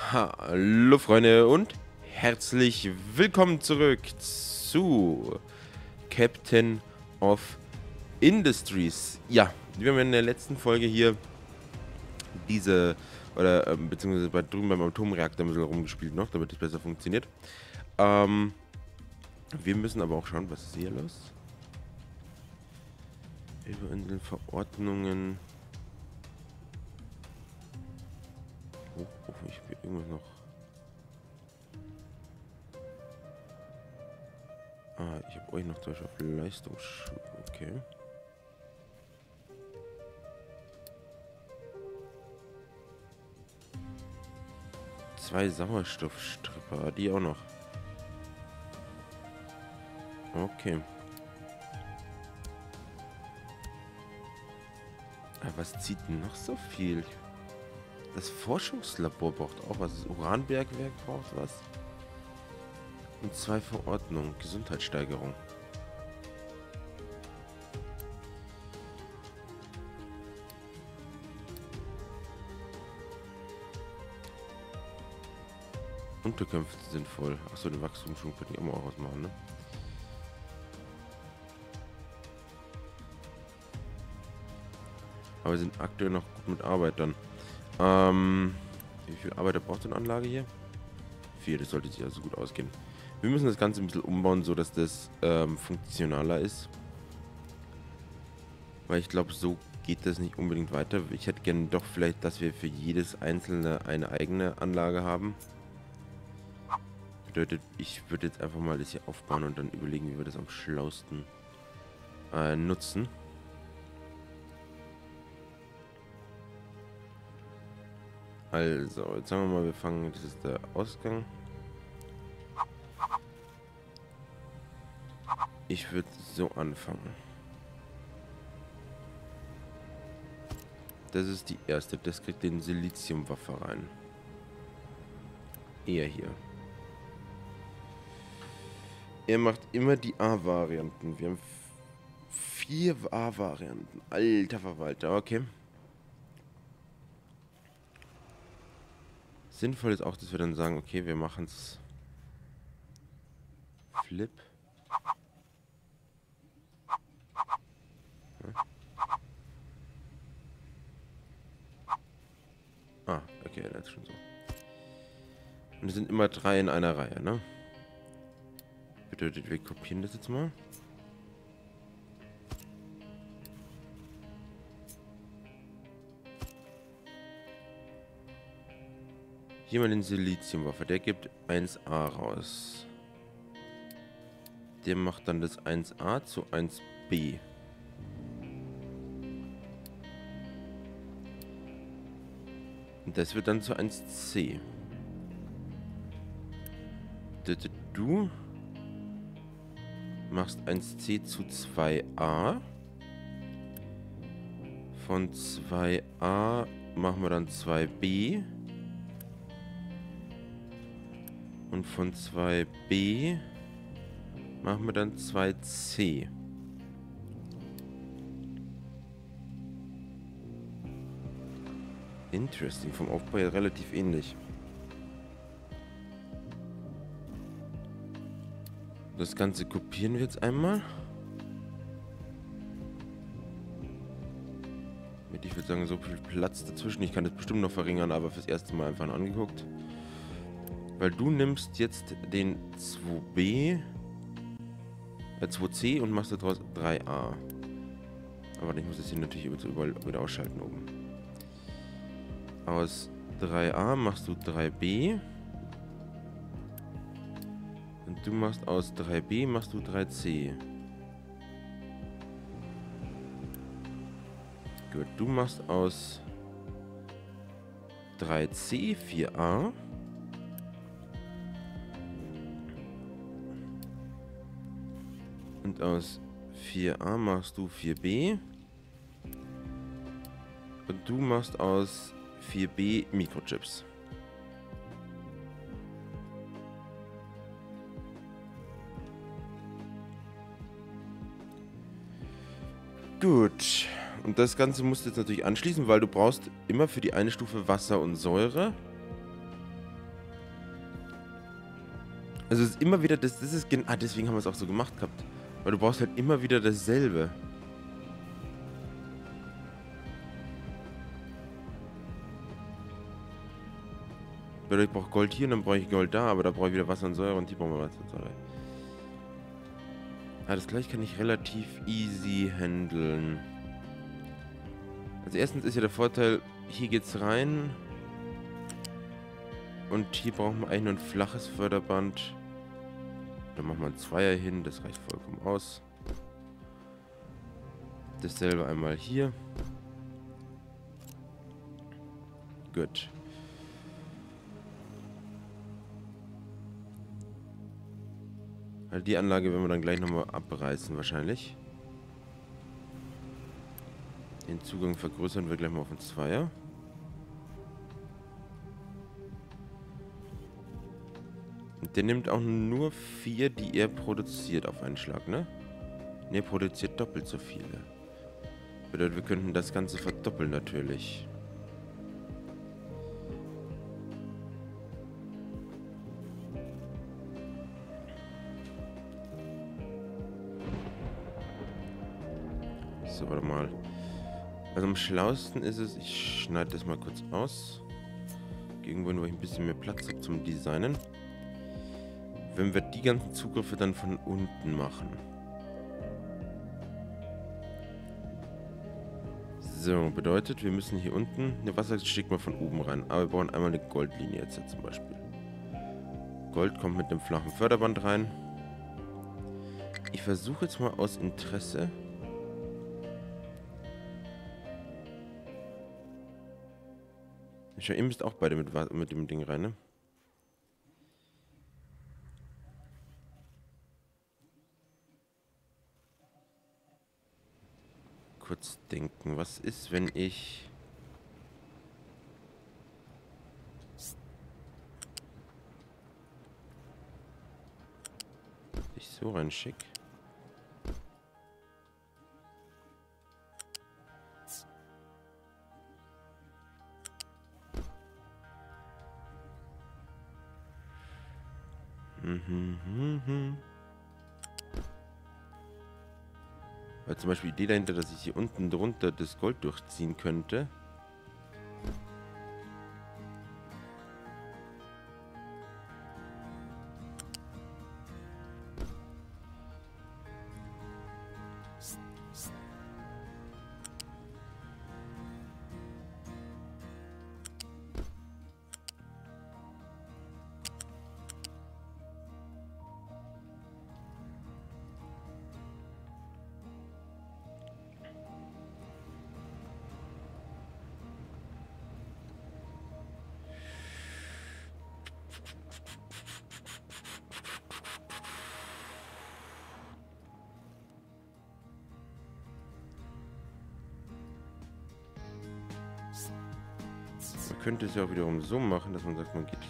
Hallo Freunde und herzlich willkommen zurück zu Captain of Industries. Ja, wir haben in der letzten Folge hier beziehungsweise drüben beim Atomreaktor ein bisschen rumgespielt noch, damit es besser funktioniert. Wir müssen aber auch schauen, was ist hier los? Über unsere Verordnungen. Oh, ich will irgendwas noch. Ich habe euch noch durch auf Leistungsschub. Okay. Zwei Sauerstoffstripper, die auch noch. Okay. Aber was zieht denn noch so viel? Das Forschungslabor braucht auch was. Das Uranbergwerk braucht was. Und zwei Verordnungen. Gesundheitssteigerung. Unterkünfte sind voll. Achso, den Wachstumsschwung könnte ich auch mal ausmachen, ne? Aber wir sind aktuell noch gut mit Arbeitern. Wie viel Arbeiter braucht so eine Anlage hier? 4, das sollte sich also gut ausgehen. Wir müssen das Ganze ein bisschen umbauen, so dass das funktionaler ist. Weil ich glaube, so geht das nicht unbedingt weiter. Ich hätte gerne doch vielleicht, dass wir für jedes einzelne eine eigene Anlage haben. Bedeutet, ich würde jetzt einfach mal das hier aufbauen und dann überlegen, wie wir das am schlausten nutzen. Also, jetzt sagen wir mal, wir fangen, das ist der Ausgang. Ich würde so anfangen. Das ist die erste, das kriegt den Siliziumwaffe rein. Er hier. Er macht immer die A-Varianten. Wir haben 4 A-Varianten. Alter Verwalter, okay. Sinnvoll ist auch, dass wir dann sagen, okay, wir machen es Flip. Ah, okay, das ist schon so. Und es sind immer 3 in einer Reihe, ne? Bedeutet, wir kopieren das jetzt mal. Hier mal den Siliziumwaffe. Der gibt 1A raus. Der macht dann das 1A zu 1B. Und das wird dann zu 1C. Du machst 1C zu 2A. Von 2A machen wir dann 2B. Und von 2B machen wir dann 2C. Interesting, vom Aufbau her relativ ähnlich. Das Ganze kopieren wir jetzt einmal. Mit, ich würde sagen, so viel Platz dazwischen. Ich kann das bestimmt noch verringern, aber fürs erste Mal einfach angeguckt. Weil du nimmst jetzt den 2C und machst daraus 3A. Aber ich muss das hier natürlich überall wieder ausschalten oben. Aus 3A machst du 3B. Und du machst aus 3B machst du 3C. Gut, du machst aus 3C 4A. Und aus 4A machst du 4B. Und du machst aus 4B Mikrochips. Gut. Und das Ganze musst du jetzt natürlich anschließen, weil du brauchst immer für die eine Stufe Wasser und Säure. Also es ist immer wieder das ist deswegen haben wir es auch so gemacht gehabt. Weil du brauchst halt immer wieder dasselbe. Weil ich brauche Gold hier und dann brauche ich Gold da, aber da brauche ich wieder Wasser und Säure und hier brauchen wir Wasser und Säure. Das gleich kann ich relativ easy handeln. Also erstens ist ja der Vorteil, hier geht's rein. Und hier brauchen wir eigentlich nur ein flaches Förderband. Da machen wir einen Zweier hin, das reicht vollkommen aus. Dasselbe einmal hier. Gut. Also die Anlage werden wir dann gleich nochmal abreißen wahrscheinlich. Den Zugang vergrößern wir gleich mal auf einen Zweier. Und der nimmt auch nur 4, die er produziert auf einen Schlag, ne? Ne, er produziert doppelt so viele. Bedeutet, wir könnten das Ganze verdoppeln natürlich. So, warte mal. Also am schlausten ist es, ich schneide das mal kurz aus. Irgendwo, wo ich ein bisschen mehr Platz habe zum Designen. Wenn wir die ganzen Zugriffe dann von unten machen. So, bedeutet, wir müssen hier unten... Ne, Wasser schickt mal von oben rein. Aber wir brauchen einmal eine Goldlinie jetzt zum Beispiel. Gold kommt mit dem flachen Förderband rein. Ich versuche jetzt mal aus Interesse... Ihr müsst auch beide mit dem Ding rein, ne? Kurz denken, was ist, wenn ich... dich so reinschicke? Weil zum Beispiel die Idee dahinter, dass ich hier unten drunter das Gold durchziehen könnte. Man könnte es ja auch wiederum so machen, dass man sagt, man geht...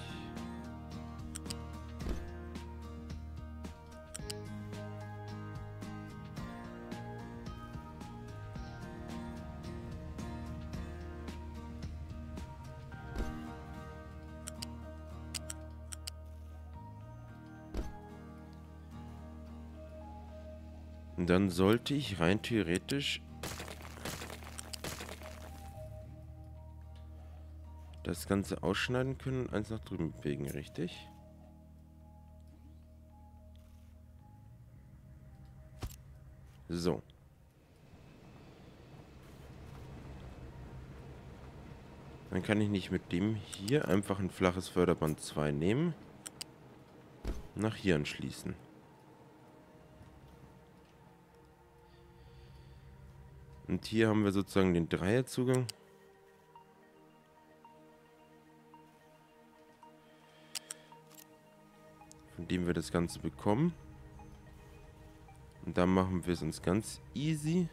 Und dann sollte ich rein theoretisch das Ganze ausschneiden können und eins nach drüben bewegen, richtig? So. Dann kann ich nicht mit dem hier einfach ein flaches Förderband 2 nehmen, nach hier anschließen. Und hier haben wir sozusagen den Dreierzugang. Von dem wir das Ganze bekommen. Und dann machen wir es uns ganz easy.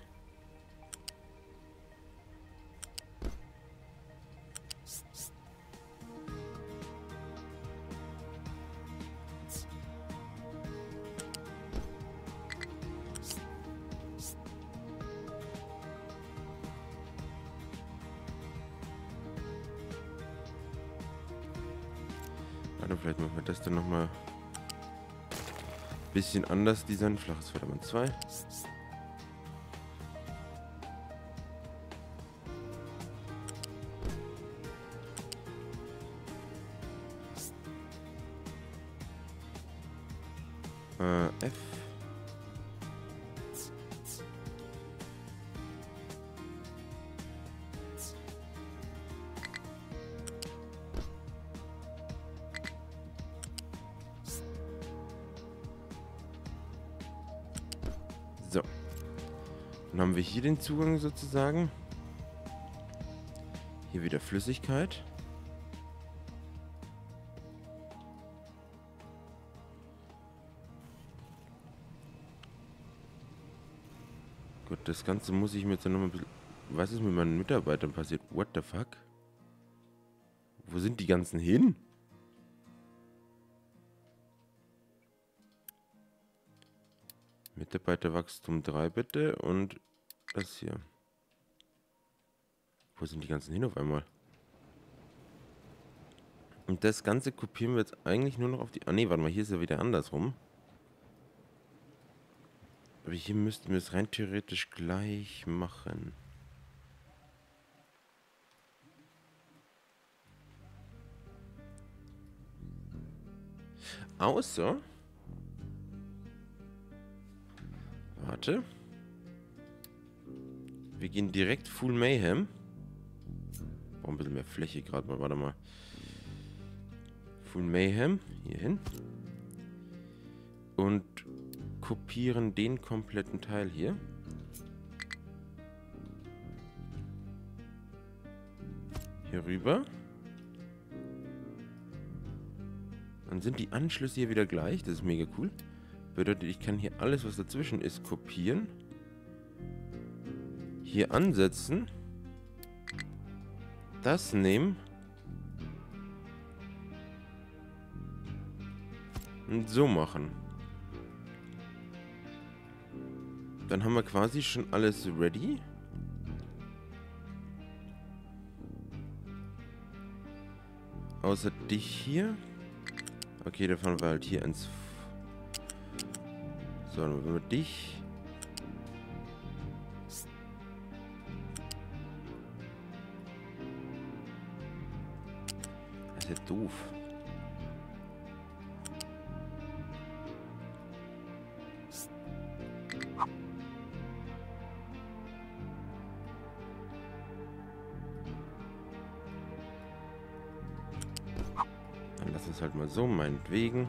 Warte, vielleicht machen wir das dann nochmal bisschen anders designen. Flaches Förderband 2. F. So. Dann haben wir hier den Zugang sozusagen. Hier wieder Flüssigkeit. Gut, das Ganze muss ich mir jetzt noch mal ein bisschen... Was ist mit meinen Mitarbeitern passiert? What the fuck? Wo sind die ganzen hin? Mitarbeiterwachstum 3 bitte und das hier. Wo sind die ganzen hin auf einmal? Und das Ganze kopieren wir jetzt eigentlich nur noch auf die... Ah ne, warte mal, hier ist ja wieder andersrum. Aber hier müssten wir es rein theoretisch gleich machen. Außer... Warte. Wir gehen direkt Full Mayhem. Brauchen ein bisschen mehr Fläche gerade mal, warte mal. Full Mayhem, hier hin. Und kopieren den kompletten Teil hier. Hier rüber. Dann sind die Anschlüsse hier wieder gleich. Das ist mega cool. Bedeutet, ich kann hier alles, was dazwischen ist, kopieren. Hier ansetzen. Das nehmen. Und so machen. Dann haben wir quasi schon alles ready. Außer dich hier. Okay, da fahren wir halt hier ins... So, dann machen wir dich. Das ist ja doof. Dann lass es halt mal so, meinetwegen.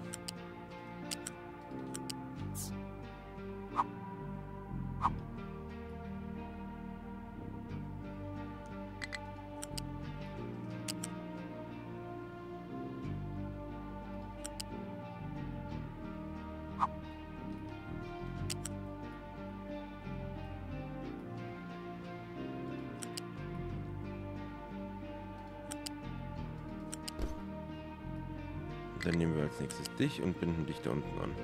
Dann nehmen wir als nächstes dich und binden dich da unten an.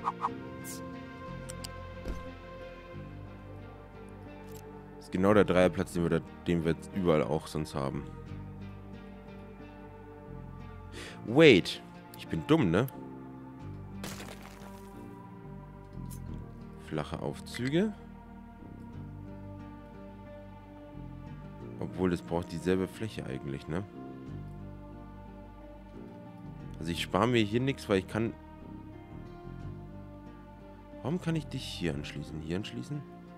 Das ist genau der Dreierplatz, den wir jetzt überall auch sonst haben. Wait, ich bin dumm, ne? Flache Aufzüge. Obwohl, das braucht dieselbe Fläche eigentlich, ne? Also ich spare mir hier nichts, weil ich kann... Warum kann ich dich hier anschließen? Hier anschließen?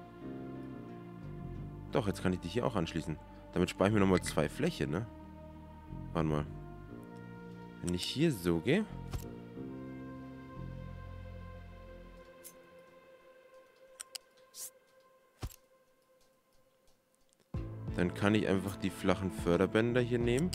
Doch, jetzt kann ich dich hier auch anschließen. Damit spare ich mir nochmal 2 Fläche, ne? Warte mal. Wenn ich hier so gehe... Dann kann ich einfach die flachen Förderbänder hier nehmen.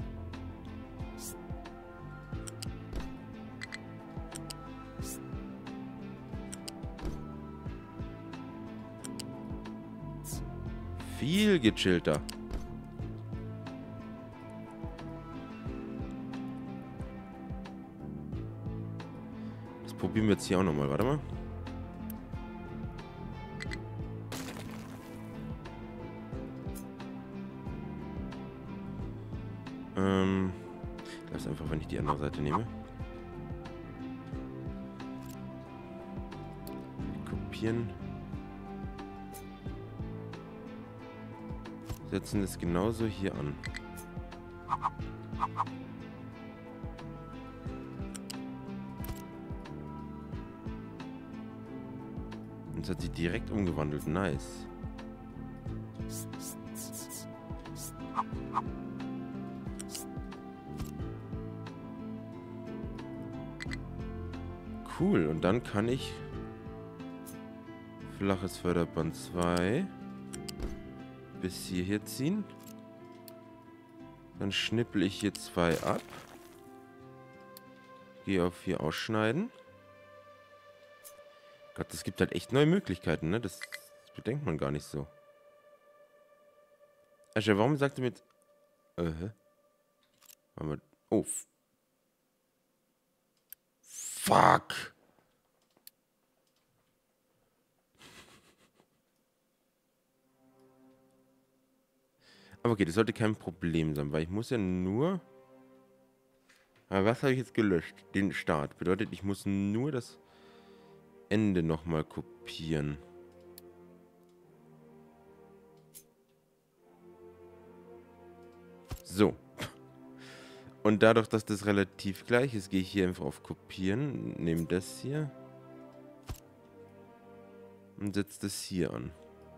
Viel gechillter. Das probieren wir jetzt hier auch nochmal. Warte mal. Lass einfach, wenn ich die andere Seite nehme. kopieren. Setzen das genauso hier an. Und es hat sich direkt umgewandelt. Nice. Cool. Und dann kann ich flaches Förderband 2 bis hierher ziehen. Dann schnippel ich hier 2 ab. Gehe auf hier ausschneiden. Gott, das gibt halt echt neue Möglichkeiten, ne? Das bedenkt man gar nicht so. Asche, warum sagt ihr mit... Oh. Fuck. Aber okay, das sollte kein Problem sein, weil ich muss ja nur... Aber was habe ich jetzt gelöscht? Den Start. Bedeutet, ich muss nur das Ende nochmal kopieren. So. Und dadurch, dass das relativ gleich ist, gehe ich hier einfach auf Kopieren, nehme das hier und setze das hier an.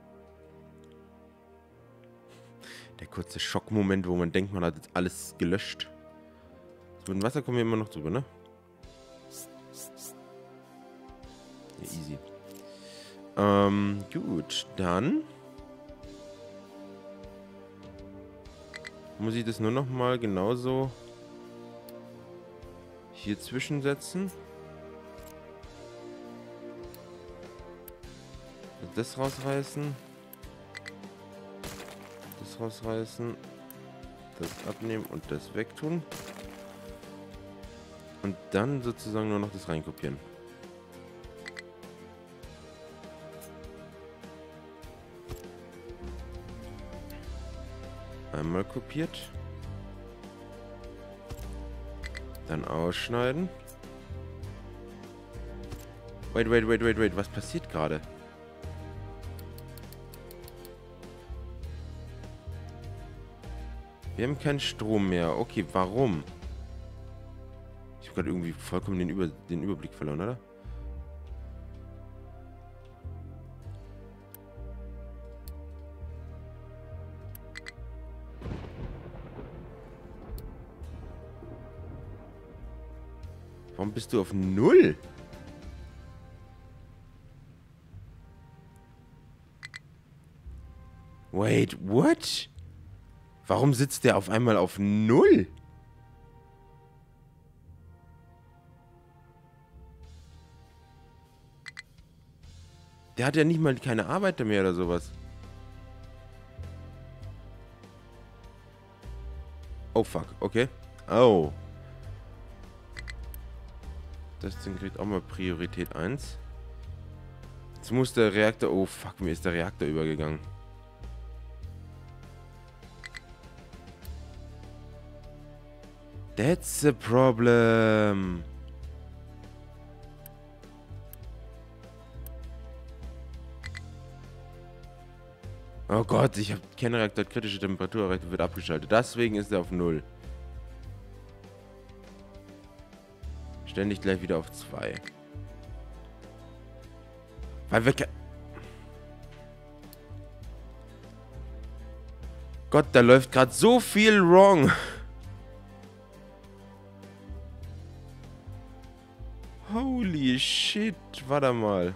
Der kurze Schockmoment, wo man denkt, man hat jetzt alles gelöscht. So, mit dem Wasser kommen wir immer noch drüber, ne? Ja, easy. Gut, dann muss ich das nur noch mal genauso hier zwischensetzen. Das rausreißen. Das rausreißen. Das abnehmen und das wegtun. Und dann sozusagen nur noch das reinkopieren. Einmal kopiert. Dann ausschneiden. Wait. Was passiert gerade? Wir haben keinen Strom mehr. Okay, warum? Ich habe gerade irgendwie vollkommen den Überblick verloren, oder? Warum bist du auf 0? Wait, what? Warum sitzt der auf einmal auf 0? Der hat ja nicht mal keine Arbeiter mehr oder sowas. Oh, fuck. Okay. Oh. Das Ding kriegt auch mal Priorität 1. Jetzt muss der Reaktor... Oh, fuck. Mir ist der Reaktor übergegangen. That's a problem. Oh Gott, ich habe Kernreaktor kritische Temperatur erreicht, wird abgeschaltet. Deswegen ist er auf 0. Ständig gleich wieder auf 2. Weil wir... Gott, da läuft gerade so viel wrong. Holy shit, warte mal.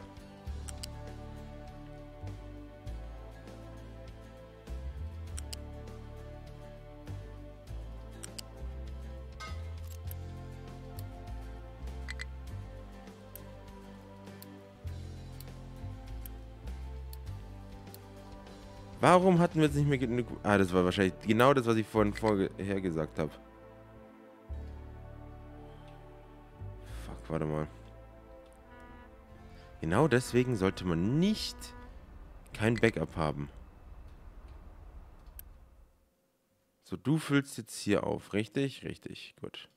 Warum hatten wir jetzt nicht mehr genug... Ah, das war wahrscheinlich genau das, was ich vorher gesagt habe. Fuck, warte mal. Genau deswegen sollte man nicht kein Backup haben. So, du füllst jetzt hier auf, richtig? Richtig, gut.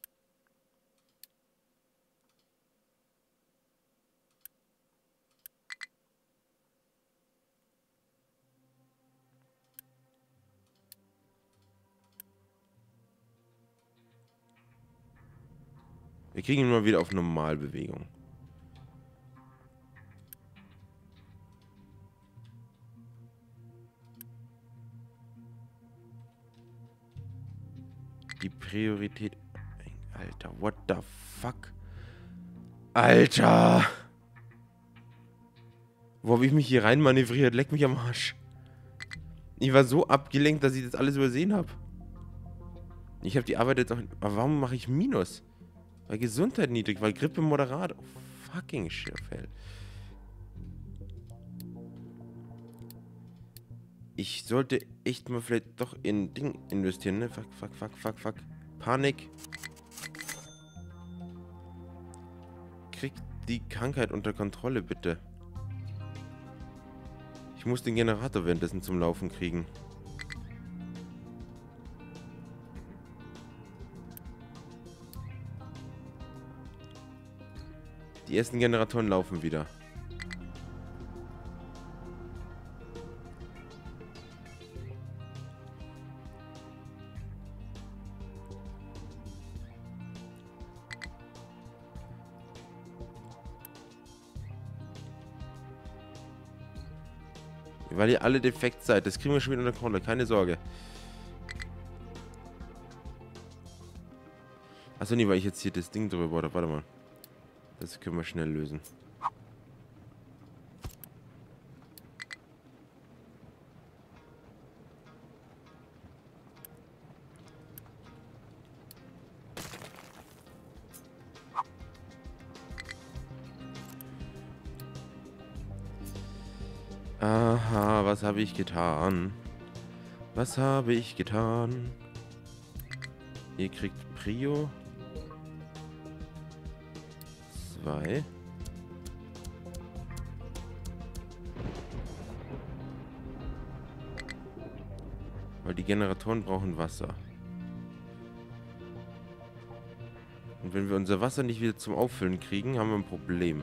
Wir kriegen ihn mal wieder auf Normalbewegung. Die Priorität... Alter, what the fuck? Alter! Wo habe ich mich hier rein manövriert? Leck mich am Arsch. Ich war so abgelenkt, dass ich das alles übersehen habe. Ich habe die Arbeit jetzt auch... Aber warum mache ich Minus? Weil Gesundheit niedrig, weil Grippe moderat. Oh, fucking shit, hell. Ich sollte echt mal vielleicht doch in Ding investieren, ne? Fuck. Panik. Kriegt die Krankheit unter Kontrolle, bitte. Ich muss den Generator währenddessen zum Laufen kriegen. Die ersten Generatoren laufen wieder. Weil ihr alle defekt seid. Das kriegen wir schon wieder unter Kontrolle. Keine Sorge. Achso, nee, weil ich jetzt hier das Ding drüber baue. Warte mal. Das können wir schnell lösen. Aha, was habe ich getan? Was habe ich getan? Ihr kriegt Prio 2. Weil die Generatoren brauchen Wasser. Und wenn wir unser Wasser nicht wieder zum Auffüllen kriegen, haben wir ein Problem.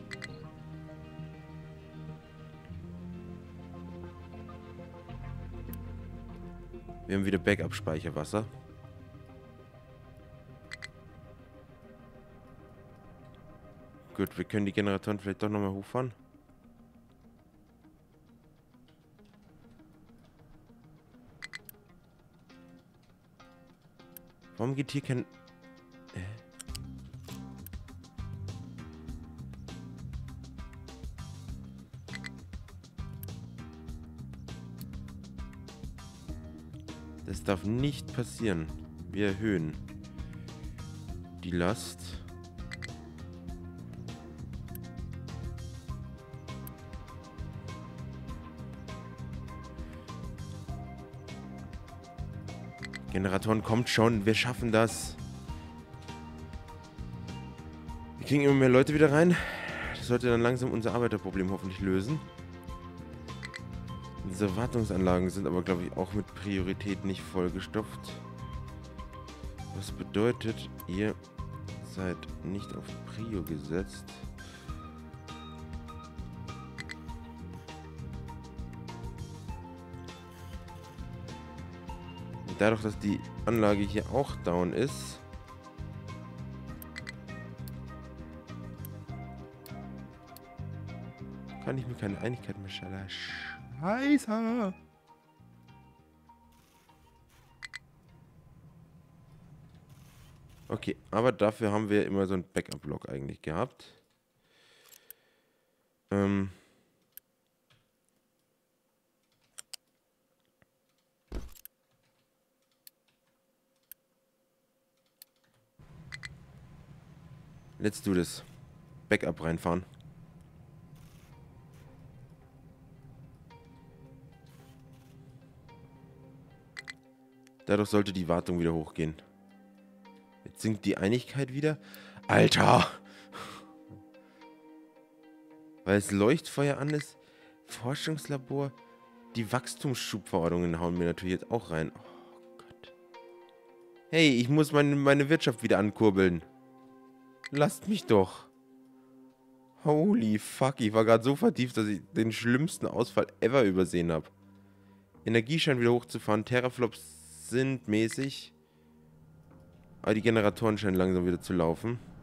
Wir haben wieder Backup-Speicherwasser. Gut, wir können die Generatoren vielleicht doch nochmal hochfahren. Warum geht hier kein... Das darf nicht passieren. Wir erhöhen die Last. Generatoren, kommt schon. Wir schaffen das. Wir kriegen immer mehr Leute wieder rein. Das sollte dann langsam unser Arbeiterproblem hoffentlich lösen. Diese Wartungsanlagen sind aber, glaube ich, auch mit Priorität nicht vollgestopft. Was bedeutet, ihr seid nicht auf Prio gesetzt. Und dadurch, dass die Anlage hier auch down ist, kann ich mir keine Einigkeit mehr stellen. Scheiße! Okay, aber dafür haben wir immer so einen Backup-Block eigentlich gehabt. Let's do this. Backup reinfahren. Dadurch sollte die Wartung wieder hochgehen. Jetzt sinkt die Einigkeit wieder. Alter! Weil es Leuchtfeuer an ist. Forschungslabor. Die Wachstumsschubverordnungen hauen mir natürlich jetzt auch rein. Oh Gott. Hey, ich muss meine Wirtschaft wieder ankurbeln. Lasst mich doch. Holy fuck, ich war gerade so vertieft, dass ich den schlimmsten Ausfall ever übersehen habe. Energie scheint wieder hochzufahren. Teraflops sind mäßig. Aber die Generatoren scheinen langsam wieder zu laufen.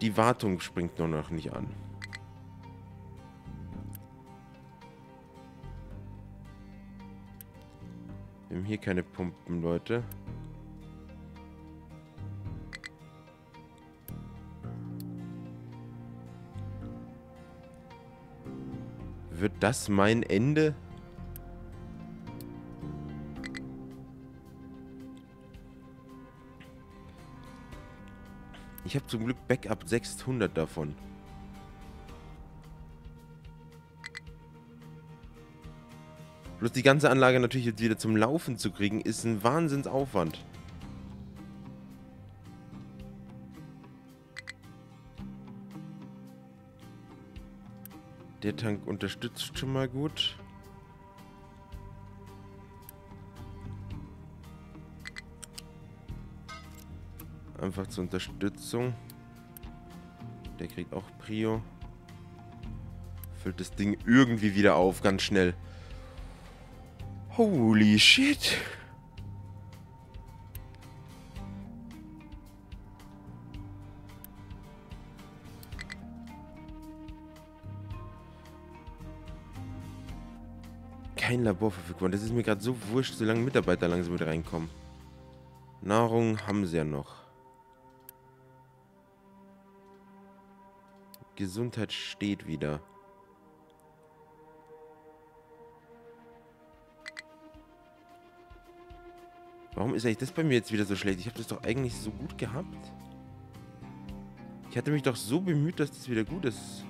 Die Wartung springt nur noch nicht an. Wir haben hier keine Pumpen, Leute. Wird das mein Ende? Ich habe zum Glück Backup 600 davon. Bloß die ganze Anlage natürlich jetzt wieder zum Laufen zu kriegen, ist ein Wahnsinnsaufwand. Der Tank unterstützt schon mal gut. Einfach zur Unterstützung. Der kriegt auch Prio. Füllt das Ding irgendwie wieder auf, ganz schnell. Holy shit. Kein Labor verfügbar. Das ist mir gerade so wurscht, solange Mitarbeiter langsam wieder reinkommen. Nahrung haben sie ja noch. Gesundheit steht wieder. Warum ist eigentlich das bei mir jetzt wieder so schlecht? Ich habe das doch eigentlich so gut gehabt. Ich hatte mich doch so bemüht, dass das wieder gut ist.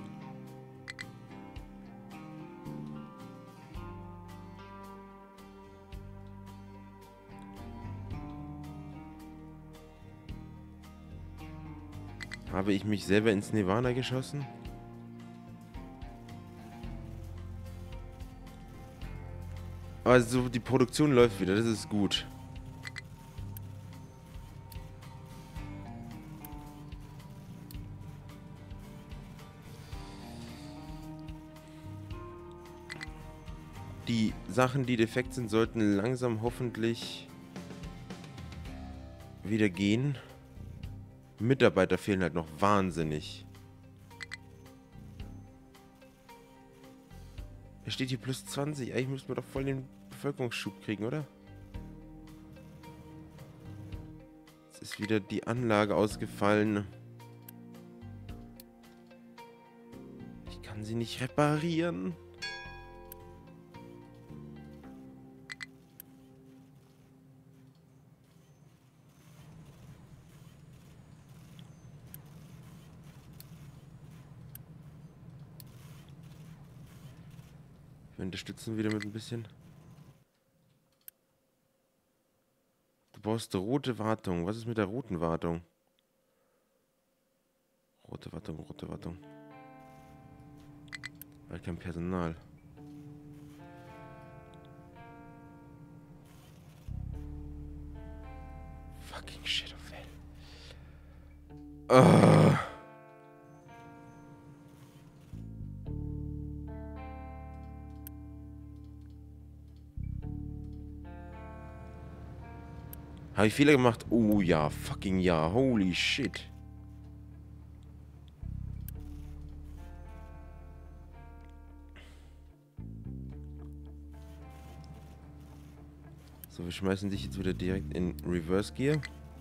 Habe ich mich selber ins Nirvana geschossen? Also die Produktion läuft wieder, das ist gut. Die Sachen, die defekt sind, sollten langsam hoffentlich wieder gehen. Mitarbeiter fehlen halt noch wahnsinnig. Da steht hier plus 20. Eigentlich müssten wir doch voll den Bevölkerungsschub kriegen, oder? Jetzt ist wieder die Anlage ausgefallen. Ich kann sie nicht reparieren. Wir unterstützen wieder mit ein bisschen. Du brauchst rote Wartung. Was ist mit der roten Wartung? Rote Wartung, rote Wartung. Weil kein Personal. Fucking shit of hell. Habe ich Fehler gemacht? Oh ja, fucking ja. Holy shit. So, wir schmeißen dich jetzt wieder direkt in Reverse Gear.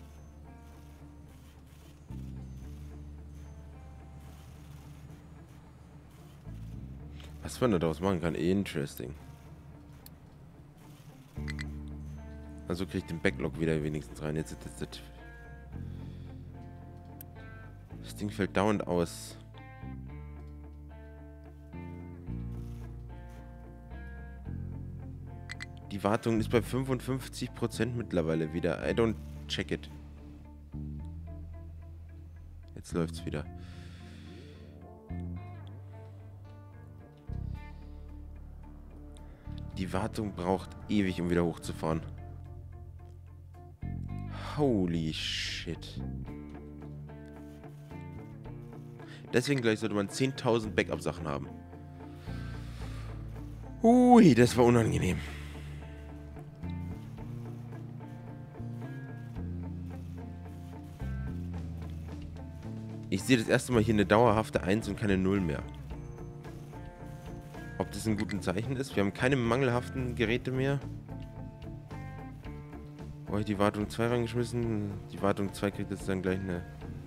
Was man daraus machen kann, interesting. Also kriege ich den Backlog wieder wenigstens rein. Jetzt ist das Ding fällt dauernd aus. Die Wartung ist bei 55% mittlerweile wieder. I don't check it. Jetzt läuft's wieder. Die Wartung braucht ewig, um wieder hochzufahren. Holy shit. Deswegen gleich sollte man 10.000 Backup-Sachen haben. Ui, das war unangenehm. Ich sehe das erste Mal hier eine dauerhafte 1 und keine 0 mehr. Ob das ein gutes Zeichen ist? Wir haben keine mangelhaften Geräte mehr. Oh, ich die Wartung 2 reingeschmissen. Die Wartung 2 kriegt jetzt dann gleich eine...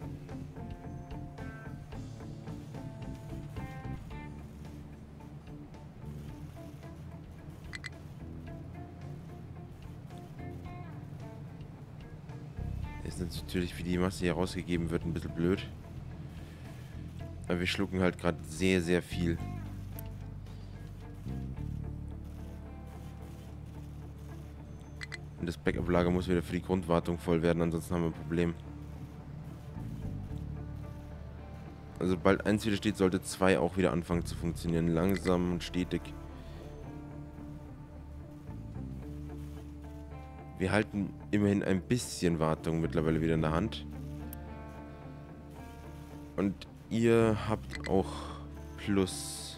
Ist natürlich, wie die Masse hier rausgegeben wird, ein bisschen blöd. Aber wir schlucken halt gerade sehr, sehr viel. Und das Backup-Lager muss wieder für die Grundwartung voll werden, ansonsten haben wir ein Problem. Also sobald 1 wieder steht, sollte 2 auch wieder anfangen zu funktionieren. Langsam und stetig. Wir halten immerhin ein bisschen Wartung mittlerweile wieder in der Hand. Und ihr habt auch Plus.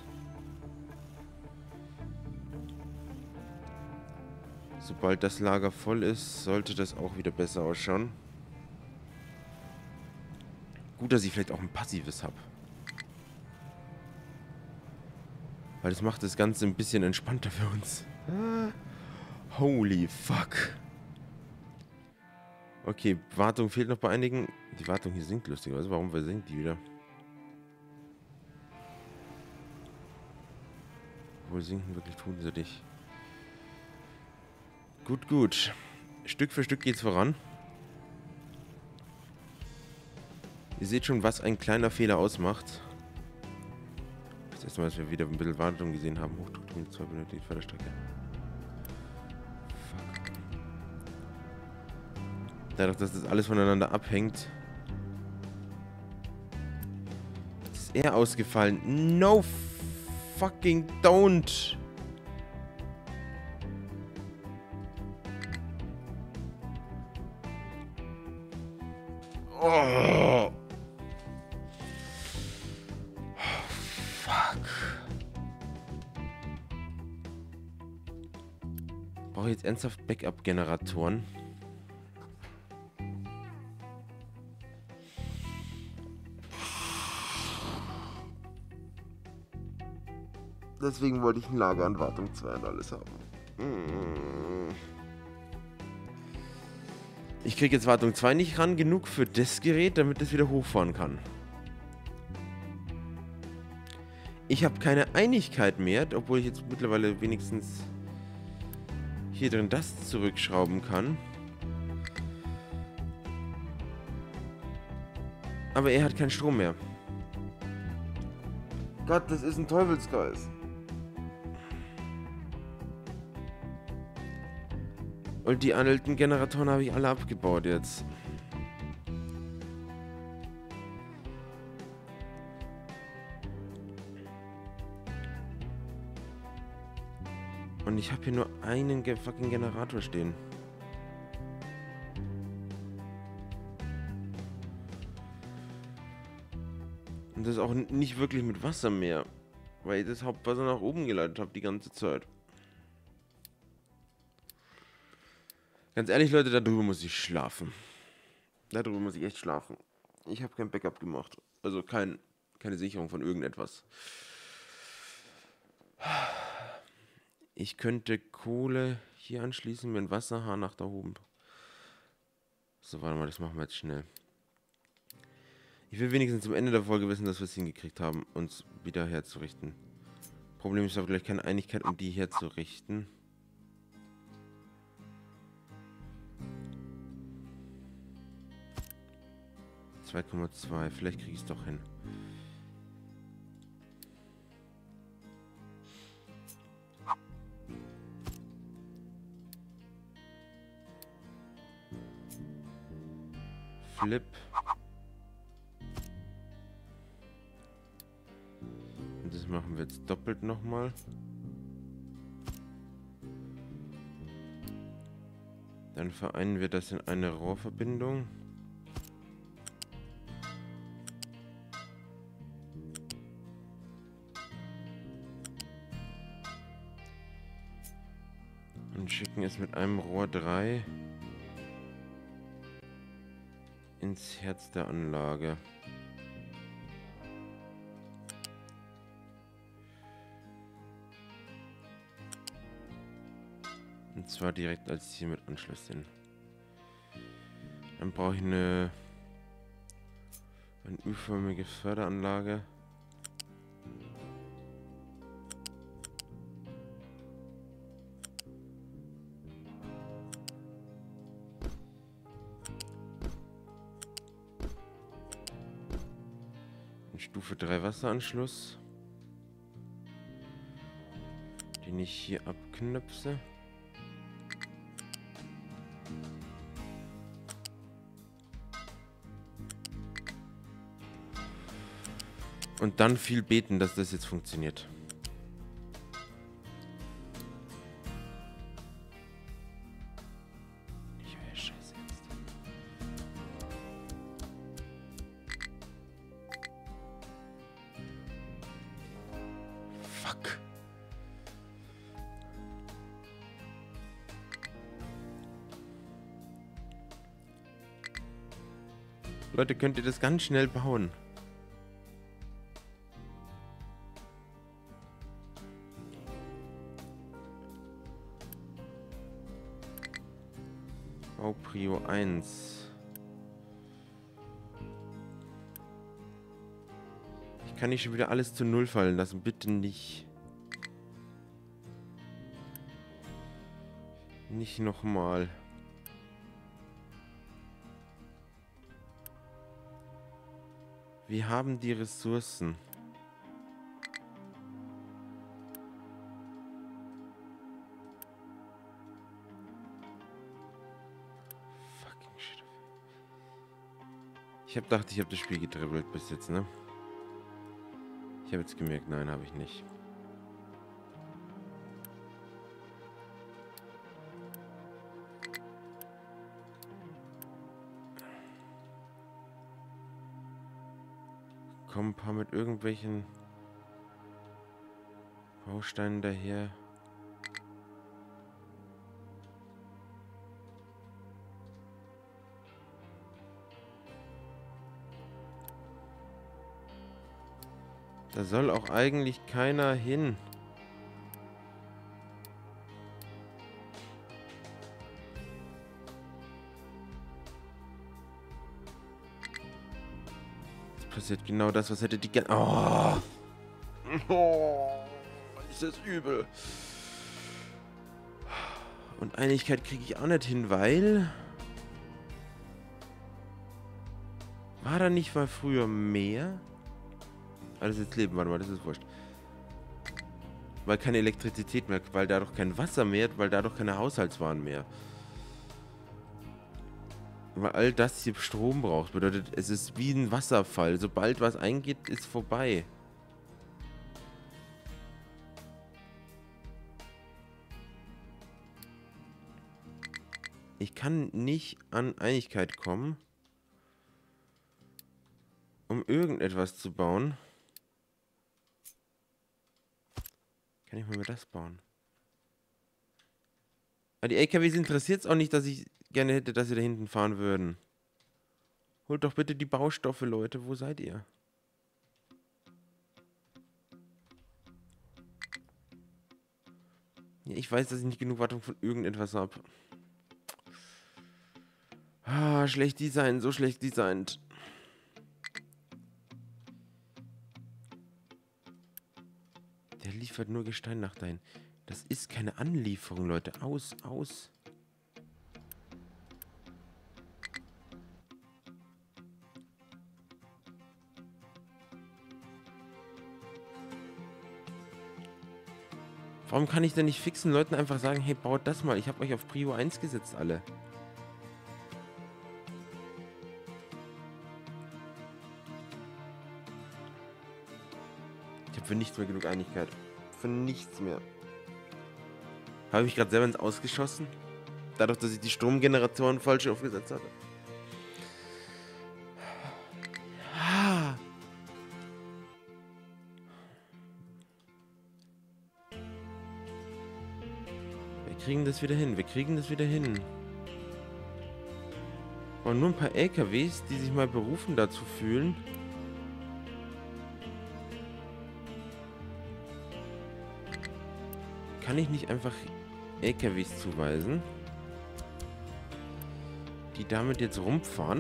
Sobald das Lager voll ist, sollte das auch wieder besser ausschauen. Gut, dass ich vielleicht auch ein passives habe. Weil das macht das Ganze ein bisschen entspannter für uns. Holy fuck. Okay, Wartung fehlt noch bei einigen. Die Wartung hier sinkt lustigerweise. Warum versinkt die wieder? Wohl sinken wirklich tun sie dich. Gut, gut. Stück für Stück geht's voran. Ihr seht schon, was ein kleiner Fehler ausmacht. Das erste Mal, dass wir wieder ein bisschen Wartung gesehen haben. Hochdruck mit 2 benötigt Förderstrecke. Fuck. Dadurch, dass das alles voneinander abhängt, ist er ausgefallen. No fucking don't. Oh. Fuck. Brauche ich jetzt ernsthaft Backup-Generatoren? Deswegen wollte ich ein Lager an Wartung 2 und alles haben. Ich kriege jetzt Wartung 2 nicht ran genug für das Gerät, damit es wieder hochfahren kann. Ich habe keine Einigkeit mehr, obwohl ich jetzt mittlerweile wenigstens hier drin das zurückschrauben kann. Aber er hat keinen Strom mehr. Gott, das ist ein Teufelskreis. Und die alten Generatoren habe ich alle abgebaut jetzt. Und ich habe hier nur einen fucking Generator stehen. Und das ist auch nicht wirklich mit Wasser mehr. Weil ich das Hauptwasser nach oben geleitet habe die ganze Zeit. Ganz ehrlich, Leute, darüber muss ich schlafen. Darüber muss ich echt schlafen. Ich habe kein Backup gemacht. Also keine Sicherung von irgendetwas. Ich könnte Kohle hier anschließen, mit dem Wasserhahn nach da oben. So, warte mal, das machen wir jetzt schnell. Ich will wenigstens zum Ende der Folge wissen, dass wir es hingekriegt haben, uns wieder herzurichten. Problem ist aber gleich keine Einigkeit, um die herzurichten. 2,2. Vielleicht kriege ich es doch hin. Flip. Und das machen wir jetzt doppelt nochmal. Dann vereinen wir das in eine Rohrverbindung. Und schicken es mit einem Rohr 3 ins Herz der Anlage. Und zwar direkt als hier mit Anschluss hin. Dann brauche ich eine U-förmige Förderanlage. Ein Stufe 3 Wasseranschluss, den ich hier abknöpfe. Und dann viel beten, dass das jetzt funktioniert. Ich höre Scheiße jetzt. Fuck. Leute, könnt ihr das ganz schnell bauen? Prio 1. Ich kann nicht schon wieder alles zu Null fallen lassen. Bitte nicht. Nicht nochmal. Wir haben die Ressourcen. Ich habe gedacht, ich habe das Spiel gedribbelt bis jetzt, ne? Ich habe jetzt gemerkt, nein, habe ich nicht. Kommen ein paar mit irgendwelchen Bausteinen daher. Da soll auch eigentlich keiner hin. Jetzt passiert genau das, was hätte die gerne... Oh! Oh! Ist das übel. Und Einigkeit kriege ich auch nicht hin, weil... War da nicht mal früher mehr? Alles jetzt Leben, warte mal, das ist wurscht. Weil keine Elektrizität mehr, weil dadurch kein Wasser mehr, weil dadurch keine Haushaltswaren mehr. Weil all das hier Strom braucht, bedeutet, es ist wie ein Wasserfall. Sobald was eingeht, ist vorbei. Ich kann nicht an Einigkeit kommen, um irgendetwas zu bauen. Kann ich mal das bauen? Aber die LKWs interessiert es auch nicht, dass ich gerne hätte, dass sie da hinten fahren würden. Holt doch bitte die Baustoffe, Leute. Wo seid ihr? Ja, ich weiß, dass ich nicht genug Wartung von irgendetwas habe. Ah, schlecht designt, so schlecht designt. Der liefert nur Gestein nach dahin. Das ist keine Anlieferung, Leute. Aus. Warum kann ich denn nicht fixen Leuten einfach sagen, hey, baut das mal. Ich habe euch auf Prio 1 gesetzt, alle. Ich habe für nichts mehr genug Einigkeit. Für nichts mehr. Habe ich gerade selber ins Ausgeschossen? Dadurch, dass ich die Stromgeneration falsch aufgesetzt hatte. Wir kriegen das wieder hin. Und nur ein paar LKWs, die sich mal berufen dazu fühlen. Kann ich nicht einfach LKWs zuweisen, die damit jetzt rumfahren.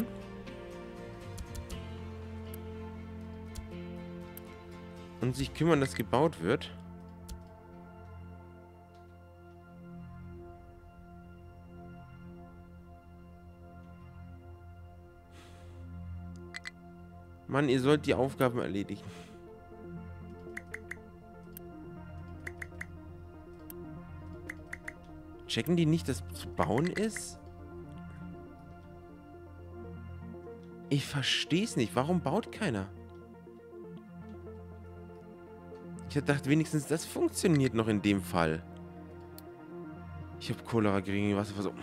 Und sich kümmern, dass gebaut wird. Mann, ihr sollt die Aufgaben erledigen. Checken die nicht, dass zu bauen ist? Ich verstehe es nicht. Warum baut keiner? Ich hätte gedacht, wenigstens das funktioniert noch in dem Fall. Ich habe Cholera gegen die Wasserversorgung.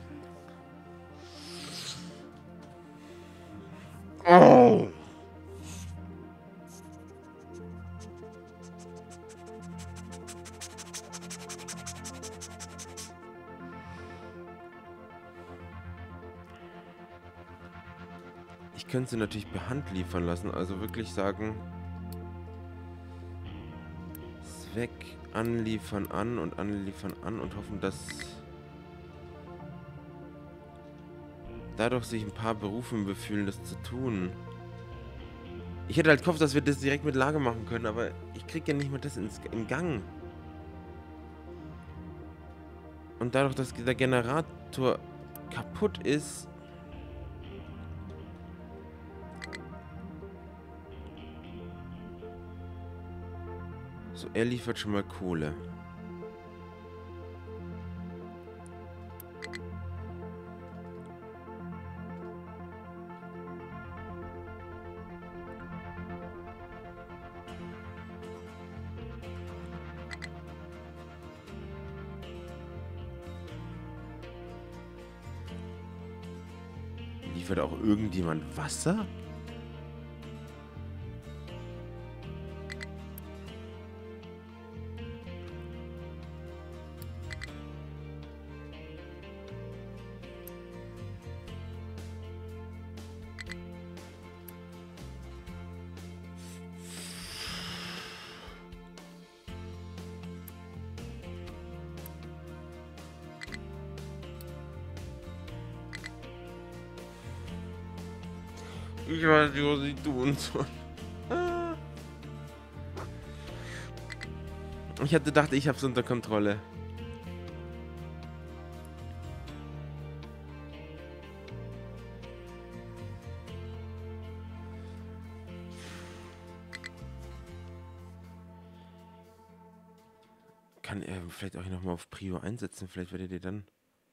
Oh! Ich könnte sie natürlich per Hand liefern lassen, also wirklich sagen, Zweck, anliefern an und anliefern an und hoffen, dass dadurch sich ein paar Berufen befühlen, das zu tun. Ich hätte halt gehofft, dass wir das direkt mit Lager machen können, aber ich kriege ja nicht mehr das in Gang. Und dadurch, dass der Generator kaputt ist, so, er liefert schon mal Kohle. Liefert auch irgendjemand Wasser? Ich weiß nicht, was ich tun soll. Ich hatte gedacht, ich hab's unter Kontrolle. Kann er vielleicht auch nochmal auf Prio einsetzen? Vielleicht werdet ihr dann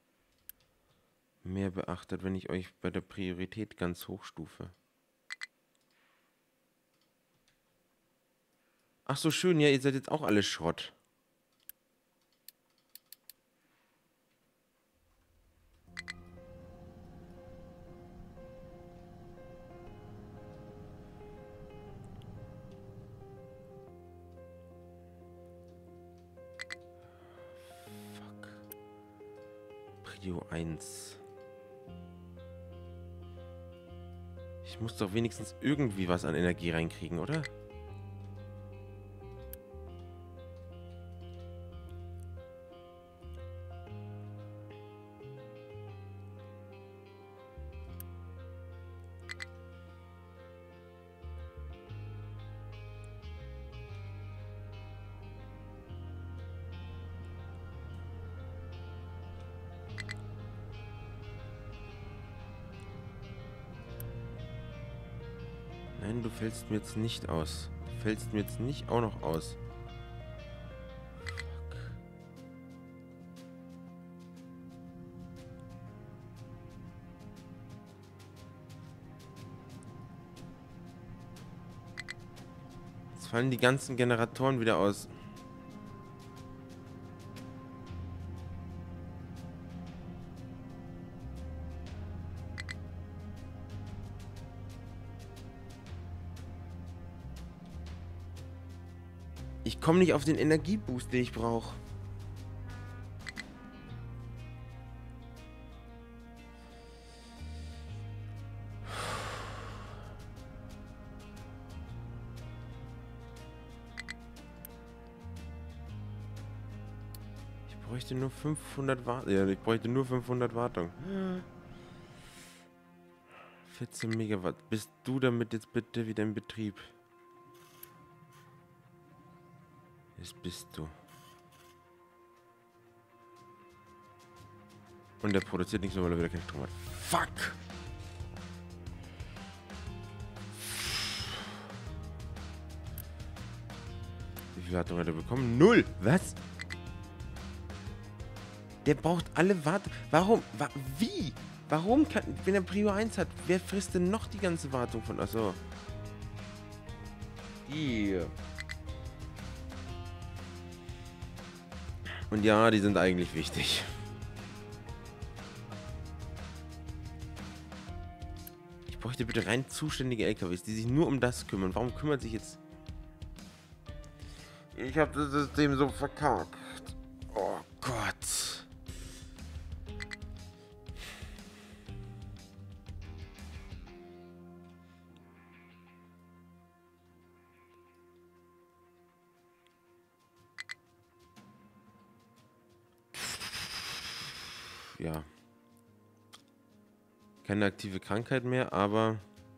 mehr beachtet, wenn ich euch bei der Priorität ganz hochstufe. Ach so, schön, ja, ihr seid jetzt auch alle Schrott. Fuck. Prio 1. Ich muss doch wenigstens irgendwie was an Energie reinkriegen, oder? Nein, du fällst mir jetzt nicht aus. Du fällst mir jetzt nicht auch noch aus. Fuck. Jetzt fallen die ganzen Generatoren wieder aus. Ich komme nicht auf den Energieboost, den ich brauche. Ich bräuchte nur 500 Wartung. Ja, ich bräuchte nur 500 Wartung. 14 Megawatt. Bist du damit jetzt bitte wieder in Betrieb? Das bist du. Und der produziert nichts mehr, weil er wieder keinen Strom hat. Fuck! Wie viel Wartung hat er bekommen? 0! Was? Der braucht alle Wartung. Warum? Wie? Warum kann, wenn er Prio 1 hat, wer frisst denn noch die ganze Wartung von... Achso. Hier. Und ja, die sind eigentlich wichtig. Ich bräuchte bitte rein zuständige LKWs, die sich nur um das kümmern. Warum kümmert sich jetzt... Ich habe das System so verkackt. Oh Gott. Ja. Keine aktive Krankheit mehr, aber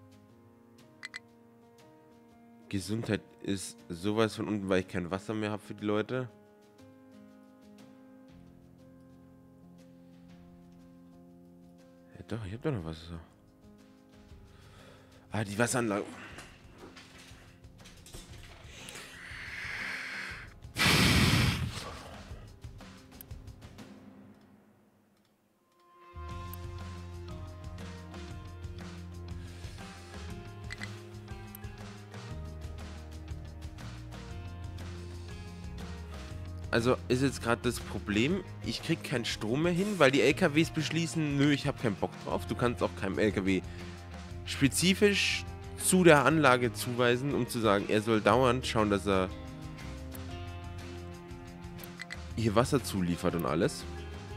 Gesundheit ist sowas von unten, weil ich kein Wasser mehr habe für die Leute. Ja doch, ich habe doch noch Wasser. Ah, die Wasseranlage. Also ist jetzt gerade das Problem, ich krieg keinen Strom mehr hin, weil die LKWs beschließen, nö, ich habe keinen Bock drauf. Du kannst auch keinem LKW spezifisch zu der Anlage zuweisen, um zu sagen, er soll dauernd schauen, dass er hier Wasser zuliefert und alles.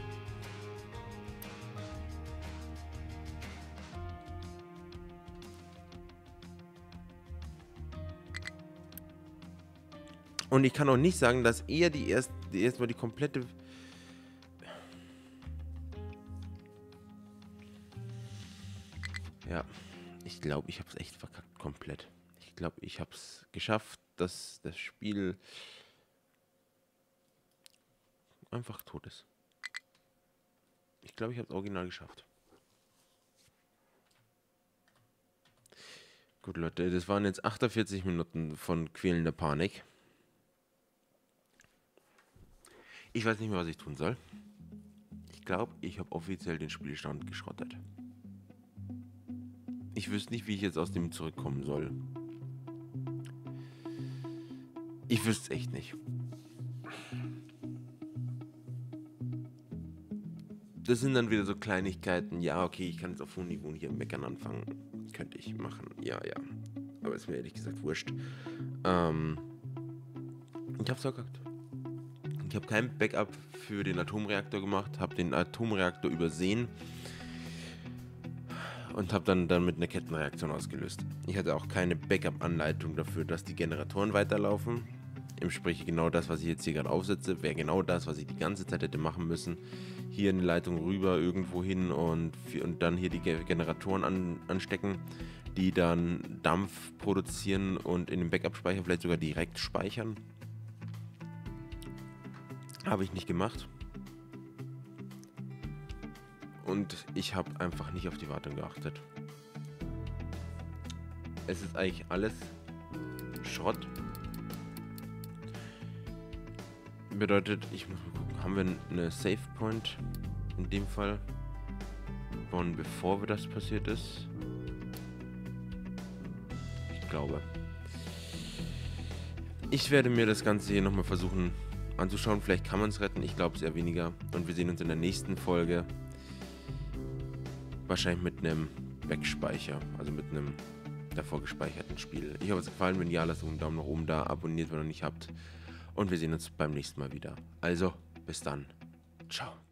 Und ich kann auch nicht sagen, dass er erstmal die komplette... Ja, ich glaube, ich habe es echt verkackt, komplett. Ich glaube, ich habe es geschafft, dass das Spiel einfach tot ist. Ich glaube, ich habe es original geschafft. Gut, Leute, das waren jetzt 48 Minuten von quälender Panik. Ich weiß nicht mehr, was ich tun soll. Ich glaube, ich habe offiziell den Spielstand geschrottet. Ich wüsste nicht, wie ich jetzt aus dem zurückkommen soll. Ich wüsste es echt nicht. Das sind dann wieder so Kleinigkeiten. Ja, okay, ich kann jetzt auf hohem Niveau hier meckern anfangen. Könnte ich machen. Ja, ja. Aber ist mir ehrlich gesagt wurscht. Ich hab's verkackt. Ich habe kein Backup für den Atomreaktor gemacht, habe den Atomreaktor übersehen und habe dann mit einer Kettenreaktion ausgelöst. Ich hatte auch keine Backup-Anleitung dafür, dass die Generatoren weiterlaufen. Im Sprich, genau das, was ich jetzt hier gerade aufsetze, wäre genau das, was ich die ganze Zeit hätte machen müssen. Hier eine Leitung rüber irgendwo hin und dann hier die Generatoren anstecken, die dann Dampf produzieren und in den Backup-Speicher vielleicht sogar direkt speichern. Habe ich nicht gemacht. Und ich habe einfach nicht auf die Wartung geachtet. Es ist eigentlich alles Schrott. Bedeutet, ich muss mal gucken, haben wir eine Save Point in dem Fall von bevor das passiert ist? Ich glaube. Ich werde mir das Ganze hier nochmal versuchen anzuschauen. Vielleicht kann man es retten. Ich glaube es eher weniger. Und wir sehen uns in der nächsten Folge. Wahrscheinlich mit einem Backspeicher. Also mit einem davor gespeicherten Spiel. Ich hoffe, es hat gefallen. Wenn ja, lasst einen Daumen nach oben da. Abonniert, wenn ihr noch nicht habt. Und wir sehen uns beim nächsten Mal wieder. Also, bis dann. Ciao.